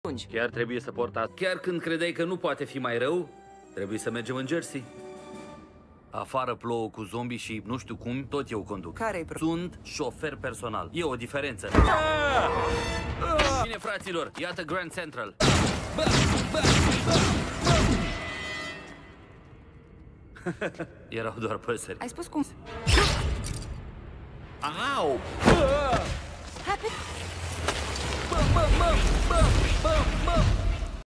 Chiar trebuie să portați. Chiar când credeai că nu poate fi mai rău, trebuie să mergem în Jersey. Afară plouă cu zombii și nu știu cum, tot eu conduc. Care-i Sunt șofer personal. E o diferență. Bine, fraților, iată Grand Central. Erau doar păsări. Ai spus cum? Au! Happy? Bă!